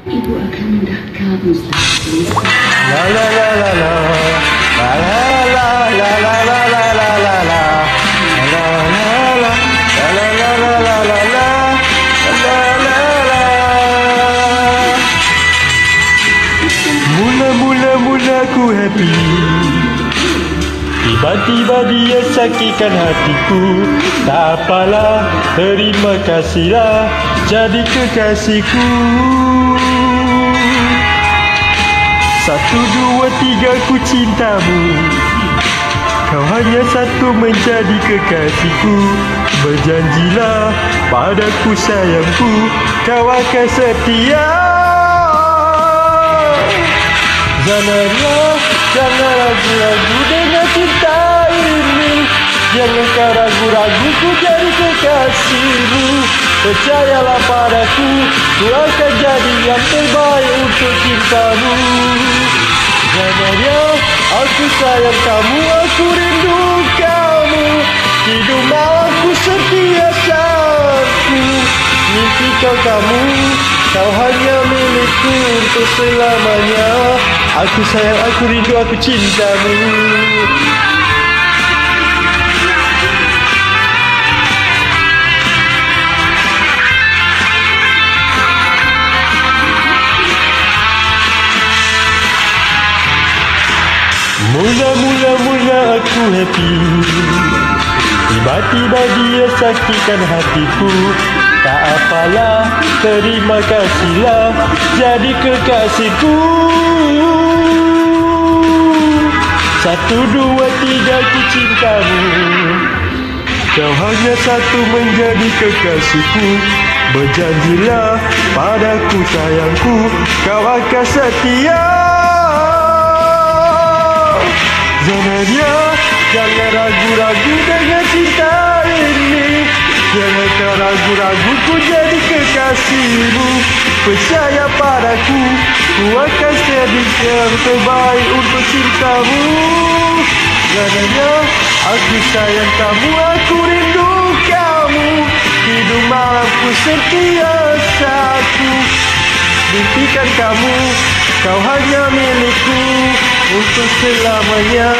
Ibu akan mendah kamu selalu. La la la la la. La la la la la la la la la la. La la la la la la la la la. La la la. Mula ku happy. Tiba-tiba dia sakitkan hatiku. Tak apalah, terima kasihlah jadi kekasihku. 1, 2, 3 ku cintamu. Kau hanya satu menjadi kekasihku. Berjanjilah padaku sayangku, kau akan setia. Jangan ragu-ragu dengan cinta ini. Jangan kau ragu-ragu, ku jadi kekasihmu. Percayalah padaku, ku akan jadi yang terbaik untuk cintamu. Jangannya aku sayang kamu, aku rindu kamu. Hidup malamku setiasaku. Mimpikan kamu, kau hanya milikku untuk selamanya. Aku sayang, aku rindu, aku cintamu. Mula aku happy. Tiba-tiba dia sakitkan hatiku. Tak apalah, terima kasihlah jadi kekasihku. 1, 2, 3 ku cintamu. Kau hanya satu menjadi kekasihku. Berjanjilah padaku sayangku, kau akan setia. Jangan ragu-ragu dengan cinta ini. Jangan kau ragu-ragu, ku jadi kekasihmu. Percaya padaku, ku akan jadi yang terbaik untuk cintamu. Jangannya aku sayang kamu, aku rindu kamu. Hidup malamku setiasaku. Mimpikan kamu, kau hanya milikku untuk selamanya.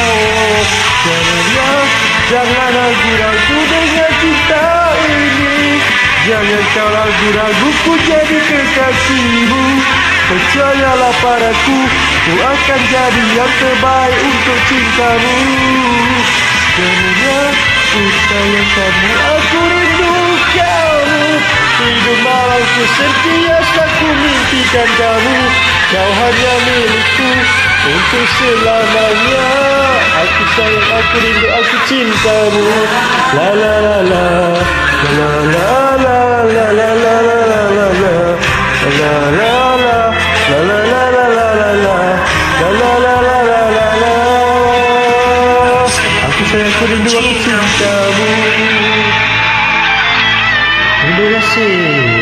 Jangan ragu-ragu dengan cinta ini. Jangan kau ragu-ragu, ku jadi kekasihmu. Percayalah padaku, ku akan jadi yang terbaik untuk cintamu. Jangannya ku sayang kamu, aku rindu kamu. Hidup malamku sentiasa ku mimpikan kamu. Kau hanya milikku untuk selamanya. Aku sayang, aku rindu, aku cintamu. La la la la. La la la la la la la la la la. La la la. La la la la la la la. La la la la la la la. Aku sayang, aku rindu, aku cintamu. Terima kasih.